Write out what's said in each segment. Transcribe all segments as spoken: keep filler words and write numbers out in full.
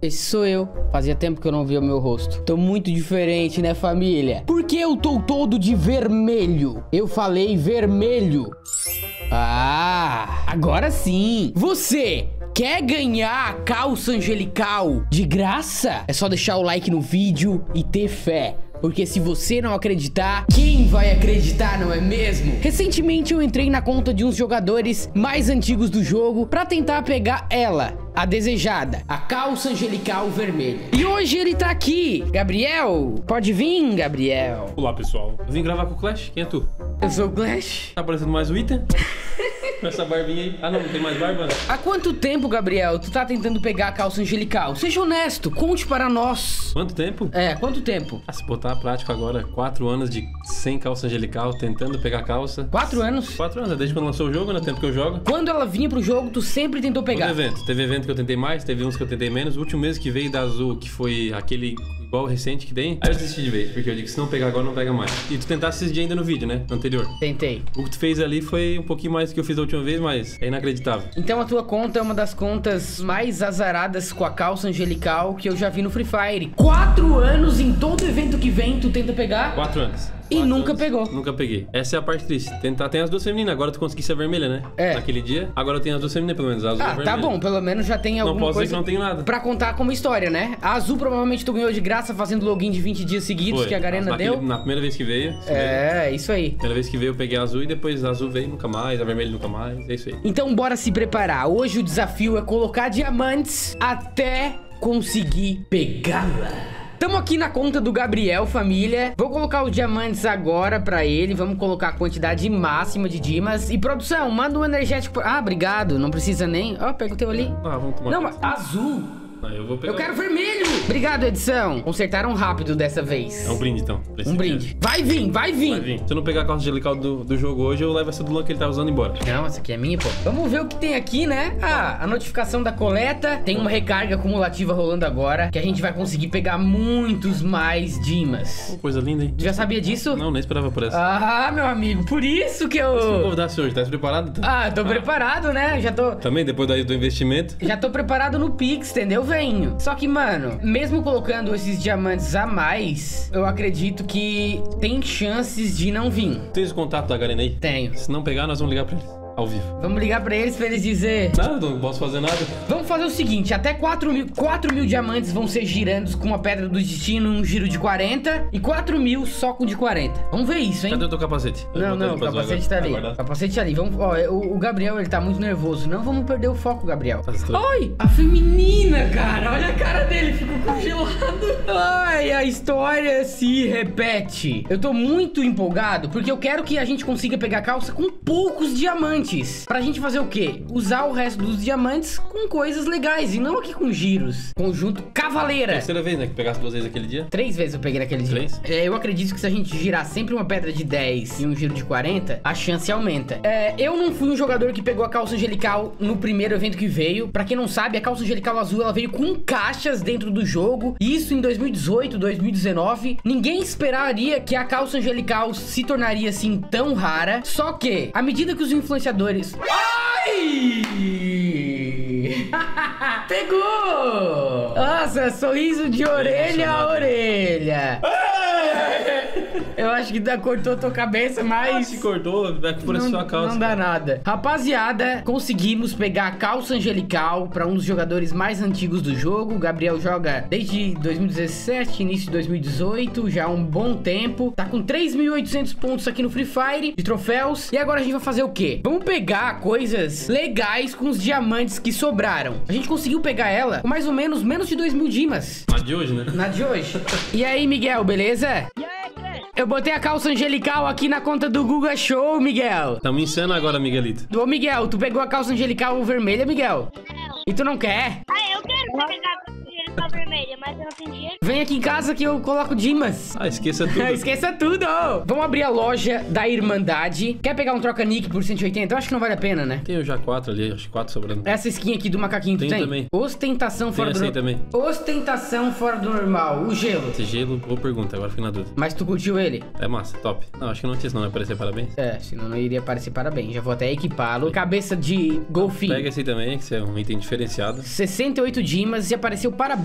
esse sou eu. Fazia tempo que eu não via o meu rosto. Tô muito diferente, né, família? Porque eu tô todo de vermelho. Eu falei vermelho. Ah, agora sim. Você quer ganhar a calça angelical de graça? É só deixar o like no vídeo e ter fé. Porque se você não acreditar, quem vai acreditar, não é mesmo? Recentemente eu entrei na conta de uns jogadores mais antigos do jogo pra tentar pegar ela, a desejada, a calça angelical vermelha. E hoje ele tá aqui. Gabriel, pode vir, Gabriel. Olá, pessoal. Eu vim gravar com o Clash. Quem é tu? Eu sou o Clash. Tá aparecendo mais o item? Com essa barbinha aí. Ah, não, não tem mais barba, né? Há quanto tempo, Gabriel, tu tá tentando pegar a calça angelical? Seja honesto, conte para nós. Quanto tempo? É, quanto tempo? Ah, se botar a prática agora, quatro anos de sem calça angelical, tentando pegar a calça. Quatro anos? Quatro anos, desde quando lançou o jogo, né? Tempo que eu jogo. Quando ela vinha pro jogo, tu sempre tentou pegar? Todo evento. Teve evento que eu tentei mais, teve uns que eu tentei menos. O último mês que veio da Azul, que foi aquele igual recente que tem, aí eu desisti de vez, porque eu digo que se não pegar agora, não pega mais. E tu tentasse esse dia ainda no vídeo, né? No anterior. Tentei. O que tu fez ali foi um pouquinho mais do que eu fiz da última vez, mas é inacreditável. Então a tua conta é uma das contas mais azaradas com a calça angelical que eu já vi no Free Fire. Quatro anos em todo evento que vem, tu tenta pegar? Quatro anos. E Quatro nunca anos. pegou. Nunca peguei. Essa é a parte triste. Tentar, tem as duas femininas. Agora tu conseguisse a vermelha, né? É. Naquele dia. Agora eu tenho as duas femininas, pelo menos. A azul e a Ah, vermelha. tá bom. Pelo menos já tem alguma Não posso coisa dizer que não tenho nada. pra contar como história, né? A azul provavelmente tu ganhou de graça fazendo login de vinte dias seguidos Foi. que a Garena Naquele- deu. Na primeira vez que veio. se veio. É, isso aí. Primeira vez que veio eu peguei a azul e depois a azul veio nunca mais, a vermelha nunca mais. É isso aí. Então bora se preparar. Hoje o desafio é colocar diamantes até conseguir pegá-la. Tamo aqui na conta do Gabriel, família. Vou colocar os diamantes agora pra ele. Vamos colocar a quantidade máxima de dimas. E produção, manda um energético. Ah, obrigado. Não precisa nem... Ó, pega o teu ali. Ah, vamos tomar. Não, mas azul. Ah, eu vou pegar. Eu quero vermelho. Obrigado, edição. Consertaram rápido dessa vez. É um brinde então. pra esse Um dia. brinde. Vai vir, vai vir. Vai vir. Se eu não pegar a calça angelical do, do jogo hoje, eu levo essa do Lan que ele tá usando embora. Não, essa aqui é minha, pô. Vamos ver o que tem aqui, né? Ah, a notificação da coleta. Tem uma recarga acumulativa rolando agora, que a gente vai conseguir pegar muitos mais dimas. Oh, coisa linda, hein? Tu já sabia disso? Não, nem esperava por essa. Ah, meu amigo, por isso que Se me eu... convidasse hoje, tá preparado? Ah, tô preparado, né? Já tô... Também, depois daí do investimento. Já tô preparado no Pix, entendeu, veinho? Só que, mano, mesmo colocando esses diamantes a mais, eu acredito que tem chances de não vir. Tens o contato da Garena aí? Tenho. Se não pegar, nós vamos ligar pra eles. Ao vivo. Vamos ligar pra eles pra eles dizer... Nada, não posso fazer nada. Vamos fazer o seguinte, até quatro mil, quatro mil diamantes vão ser girando com uma pedra do destino, um giro de quarenta, e quatro mil só com de quarenta. Vamos ver isso, hein? Cadê o teu capacete? Não, Eu vou não, o botar ele pra capacete zoar tá agora. ali. Aguardar. O capacete tá ali. Vamos, ó, o, o Gabriel, ele tá muito nervoso. Não vamos perder o foco, Gabriel. Tá estranho. Oi, a feminina, cara. Olha a cara dele, ficou congelado. Ai, a história se repete. Eu tô muito empolgado porque eu quero que a gente consiga pegar a calça com poucos diamantes. Pra gente fazer o quê? Usar o resto dos diamantes com coisas legais e não aqui com giros. Conjunto Cavaleira. Terceira vez, né? Que pegasse duas vezes aquele dia. Três vezes eu peguei naquele dia. Três? É, eu acredito que se a gente girar sempre uma pedra de dez e um giro de quarenta, a chance aumenta. É, eu não fui um jogador que pegou a calça angelical no primeiro evento que veio. Pra quem não sabe, a calça angelical azul, ela veio com caixas dentro do jogo. Isso em dois mil e dezoito, dois mil e dezenove. Ninguém esperaria que a calça angelical se tornaria assim tão rara. Só que, à medida que os influenciadores... Ai! Pegou! Nossa, sorriso de orelha a orelha. Eu acho que dá, cortou tua cabeça, Ah, mas... se cortou, vai por não, sua calça. não dá nada. Rapaziada, conseguimos pegar a calça angelical pra um dos jogadores mais antigos do jogo. O Gabriel joga desde dois mil e dezessete, início de dois mil e dezoito, já há um bom tempo. Tá com três mil e oitocentos pontos aqui no Free Fire de troféus. E agora a gente vai fazer o quê? Vamos pegar coisas legais com os diamantes que sobraram. A gente conseguiu pegar ela com mais ou menos menos de dois mil dimas. Na de hoje, né? Na de hoje. E aí, Miguel, beleza? Eu botei a calça angelical aqui na conta do Guga Show, Miguel. Tá me ensinando agora, Miguelito. Ô, Miguel, tu pegou a calça angelical vermelha, Miguel? Não. E tu não quer? Ah, eu quero pegar a angelical vermelha, mas eu não tenho dinheiro. Vem aqui em casa que eu coloco dimas. Ah, esqueça tudo. Esqueça tudo. Vamos abrir a loja da Irmandade. Quer pegar um troca-nick por cento e oitenta? Eu acho que não vale a pena, né? Tenho já quatro ali, acho que quatro sobrando. Essa skin aqui do macaquinho, tu Tenho tem? também. Ostentação fora Tem do... essa aí também. Ostentação fora do normal. O gelo. Esse gelo, boa pergunta, agora fiquei na dúvida. Mas tu curtiu ele? É massa, top. Não, acho que não tinha, senão vai aparecer parabéns. É, senão não iria aparecer parabéns. Já vou até equipá-lo. Cabeça de golfinho. Pega esse aí também, que esse é um item diferenciado. sessenta e oito dimas e apareceu parabéns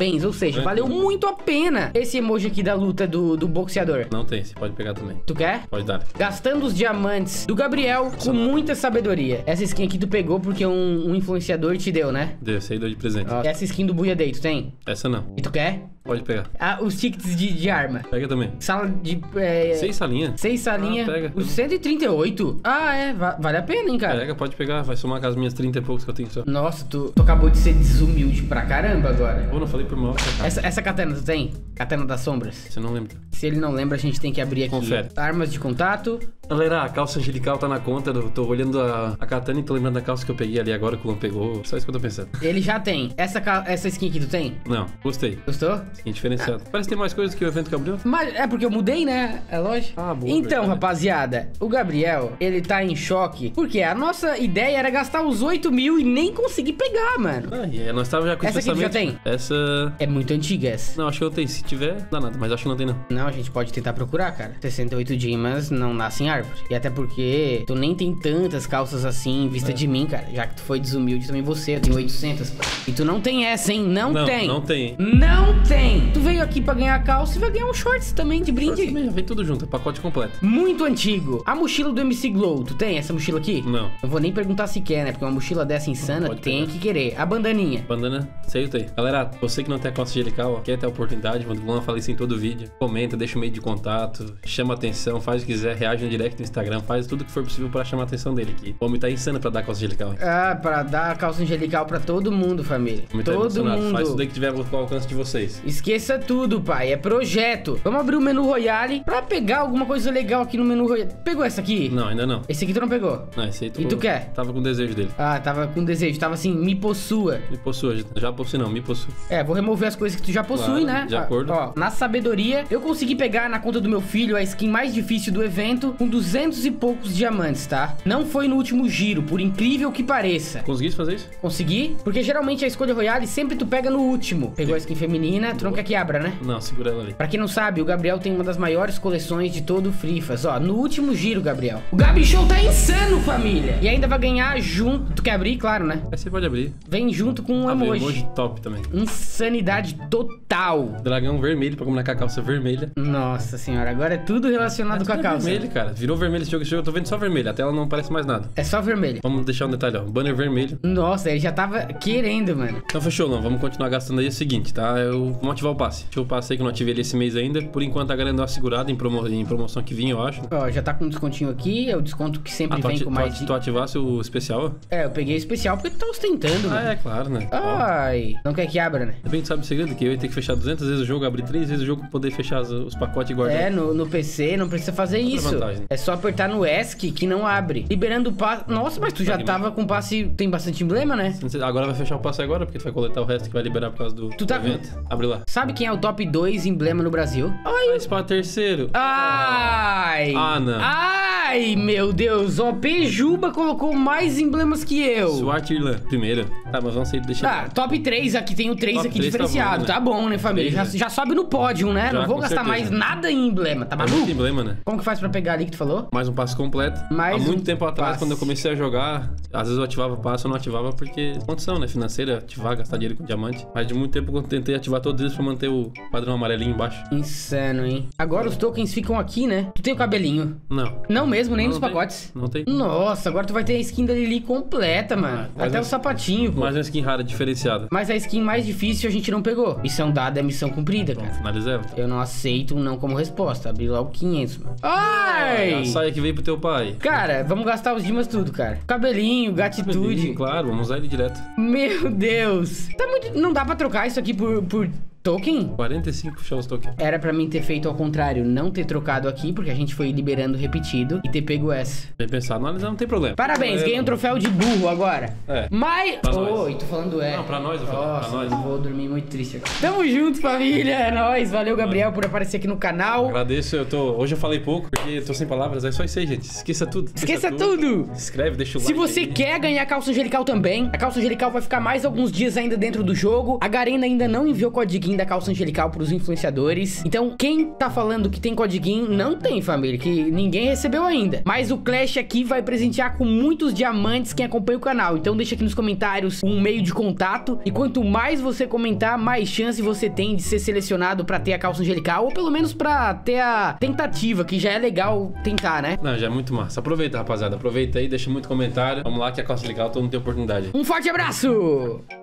parabéns. Ou seja, valeu muito a pena esse emoji aqui da luta do, do boxeador. Não tem, você pode pegar também. Tu quer? Pode dar. Gastando os diamantes do Gabriel com muita sabedoria. Essa skin aqui tu pegou porque um, um influenciador te deu, né? Deu, esse aí deu de presente. Ó, essa skin do Buia Day, tu tem? Essa não. E tu quer? Pode pegar. Ah, os tickets de, de arma. Pega também. Sala de... É... Seis salinhas. Seis salinhas. Ah, pega. Os cento e trinta e oito. Ah, é. Va vale a pena, hein, cara? Pega, pode pegar. Vai somar com as minhas trinta e poucos que eu tenho só. Nossa, tu, tu acabou de ser desumilde pra caramba agora. Pô, não falei por mal. Cara. Essa, essa katana tu tem? Katana das sombras? Você não lembra? Se ele não lembra, a gente tem que abrir aqui. Confere. Armas de contato. Galera, a calça angelical tá na conta. Eu tô olhando a, a katana e tô lembrando da calça que eu peguei ali agora que o Luan pegou. Só isso que eu tô pensando. Ele já tem. Essa, essa skin aqui tu tem? Não, gostei. Gostou? Skin diferenciado. Parece que tem mais coisas que o evento que abriu. Mas é porque eu mudei, né? A loja. Ah, boa. Então, verdade. rapaziada, o Gabriel, ele tá em choque. Porque a nossa ideia era gastar os oito mil e nem conseguir pegar, mano. Ah, e é, nós tava já com Essa esse aqui tu já pensamento. tem? Essa... É muito antiga essa. Não, acho que eu tenho. Se tiver, dá nada. Mas acho que não tem, não. Não, a gente pode tentar procurar, cara. sessenta e oito dimas não nasce em árvore. E até porque tu nem tem tantas calças assim em vista É. de mim, cara. Já que tu foi desumilde também você. Eu tenho oitocentas. Pô. E tu não tem essa, hein? Não, Não, tem. não tem. Não tem. Tu veio aqui pra ganhar a calça e vai ganhar um shorts também de brinde. Também já vem tudo junto. É pacote completo. Muito antigo. A mochila do M C Glow, tu tem essa mochila aqui? Não. Não vou nem perguntar se quer, né? Porque uma mochila dessa insana Pode tem pegar. que querer. A bandaninha. Bandana, sei eu tenho. Galera, você que não tem a calça angelical, ó, quer ter a oportunidade, o Luan fala isso em todo vídeo. Comenta, deixa o meio de contato, chama atenção, faz o que quiser, reage no direct no Instagram, faz tudo que for possível pra chamar a atenção dele aqui. O homem tá insano pra dar a calça angelical. Ah, pra dar a calça angelical pra todo mundo, família. O homem tá Todo emocionado. mundo. Faz tudo aí que tiver ao alcance de vocês. Esqueça tudo, pai. É projeto. Vamos abrir o menu Royale pra pegar alguma coisa legal aqui no menu Royale. Pegou essa aqui? Não, ainda não. Esse aqui tu não pegou? Não, esse aí tu... E tu quer? Tava com o desejo dele. Ah, tava com desejo. Tava assim, me possua. Me possua, já possui não, me possui. É, vou remover as coisas que tu já possui, Claro, né? de acordo. Ó, na sabedoria, eu consegui pegar na conta do meu filho a skin mais difícil do evento com duzentos e poucos diamantes, tá? Não foi no último giro, por incrível que pareça. Conseguiste fazer isso? Consegui? Porque geralmente a escolha Royale sempre tu pega no último. Pegou a skin feminina, tu não quer que abra, né? Não, segura ela ali. Pra quem não sabe, o Gabriel tem uma das maiores coleções de todo o Frifas. Ó, no último giro, Gabriel. O Gabi Show tá insano, família! E ainda vai ganhar junto... Tu quer abrir? Claro, né? Aí você pode abrir. Vem junto com um Abre emoji. emoji top também. Insanidade total. Dragão vermelho pra combinar com a calça vermelha. Nossa senhora, agora é tudo relacionado com a Tudo calça. vermelho, cara. Virou vermelho esse jogo. Esse jogo eu tô vendo só vermelho. A tela não parece mais nada. É só vermelho. Vamos deixar um detalhe, ó. Banner vermelho. Nossa, ele já tava querendo, mano. Então fechou, não. Vamos continuar gastando aí. É o seguinte, tá? Eu... Vamos ativar o passe. Deixa eu passe aí que eu não ativei ele esse mês ainda. Por enquanto a galera deu uma segurada em, promo... em promoção que vinha, eu acho. Ó, já tá com um descontinho aqui. É o desconto que sempre Ah, tu, vem ati... com tu, mais... ati... de- tu ativasse o especial? É, eu peguei especial porque tu tá ostentando, Ah, mano. é, claro, né? Ó, Ai, não quer que abra, né? bem, tu sabe o segredo? Que eu ia ter que fechar duzentas vezes o jogo, abrir três vezes o jogo pra poder fechar as- os pacotes e guardar. É, no, no P C não precisa fazer Outra isso. vantagem. É só apertar no ESC que não abre. Liberando o passe... Nossa, mas tu já Tá tava com passe... Tem bastante emblema, né? Agora vai fechar o passe agora, porque tu vai coletar o resto que vai liberar por causa do Tu tá do evento. Abre lá. Sabe quem é o top dois emblema no Brasil? Ai, spa terceiro. Ai! Ah, não. Ai, meu Deus! O P Juba colocou mais emblemas que eu. Swart Irlan, primeira. Tá, mas vamos sair deixa. Tá, top três aqui, tem o três Top aqui três tá diferenciado. bom, né? Tá bom, né, família? Já, Três, né? já sobe no pódio, né? Já, Não vou com gastar certeza. mais nada em emblema, tá É maluco? muito emblema, né? Como que faz pra pegar ali que tu falou? Mais um passe completo. Mais Há muito um tempo atrás, passe. quando eu comecei a jogar, às vezes eu ativava passe, eu não ativava porque condição, né? Financeira, ativar, gastar dinheiro com diamante. Mas de muito tempo eu tentei ativar todos eles pra manter o padrão amarelinho embaixo. Insano, hein? Agora os tokens ficam aqui, né? Tu tem o cabelinho. Não. Não mesmo, nem Não, nos não tem. pacotes. Não tem. Nossa, agora tu vai ter a skin da Lili completa, mano. mas Até é- o sapatinho, pô. Mais uma skin rara, diferenciada. Mas a skin mais difícil a gente não pegou. Missão dada é missão cumprida, cara. Finaliza ela. Tá? Eu não aceito um não como resposta. Abri lá o quinhentos, mano. Ai! A saia que veio pro teu pai. Cara, vamos gastar os dimas tudo, cara. Cabelinho, gatitude. Claro, vamos usar ele direto. Meu Deus. Tá muito... Não dá pra trocar isso aqui por, por token? quarenta e cinco shows token. Era pra mim ter feito ao contrário. Não ter trocado aqui, porque a gente foi liberando repetido. E ter pego essa. Bem pensado, analisar não tem problema. Parabéns, É, ganhei um troféu de burro agora. É. Mas... Pra nós. Oi, tô falando é. Não, pra nós eu falei, pra Nossa, nós. eu vou dormir muito triste agora. Tamo junto, família. É nóis. Valeu, Gabriel, por aparecer aqui no canal. Agradeço, eu tô. Hoje eu falei pouco, porque eu tô sem palavras. É só isso aí, gente. Esqueça tudo. Esqueça tudo. Se inscreve, deixa o Se like. você aí. quer ganhar a calça angelical também, a calça angelical vai ficar mais alguns dias ainda dentro do jogo. A Garena ainda não enviou código codiguinho da calça angelical pros influenciadores. Então, quem tá falando que tem codiguinho, não tem, família, que ninguém recebeu ainda. Mas o Clash aqui vai presentear com muitos diamantes quem acompanha o canal. Então, deixa aqui nos comentários um meio de contato. E quanto mais você comentar, mais chance você tem de ser selecionado pra ter a calça angelical. Ou pelo menos pra ter a tentativa, que já é legal tentar, né? Não, já é muito massa. Aproveita, rapaziada. Aproveita aí, deixa muito comentário. Vamos lá que a calça angelical todo mundo tem oportunidade. Um forte abraço!